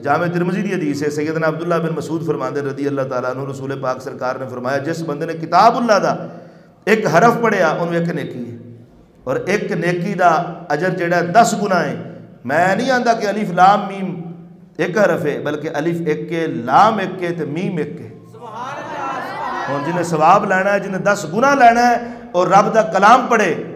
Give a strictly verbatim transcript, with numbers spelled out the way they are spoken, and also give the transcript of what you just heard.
जामे तिरमिज़ी दी हदीस है, सैयदना अब्दुल्लाह बिन मसूद फरमाते रदी अल्लाह तआला अन्हु, रसूल पाक सरकार ने फरमाया जिस बंदे ने किताबुल्लाह दा एक हरफ पढ़िया उन्होंने एक नेकी है, और एक नेकी दा अजर जेड़ा दस गुना है। मैं नहीं आंदा कि अलिफ लाम मीम एक हरफ है, बल्कि अलिफ एक के, लाम एक के, तो मीम एक के। हुण जिन्हें सवाब लैना है, जिन्हें दस गुना लैना है और रब दा कलाम पढ़े